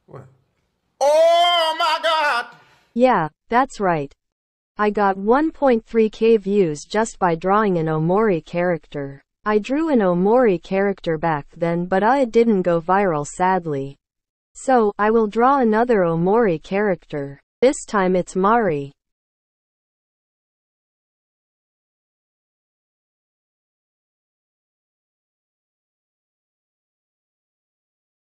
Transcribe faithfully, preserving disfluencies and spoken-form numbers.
What? Oh my God! Yeah, that's right. I got one point three K views just by drawing an omori character. I drew an omori character back then, but uh, it didn't go viral sadly. So, I will draw another omori character. This time it's Mari.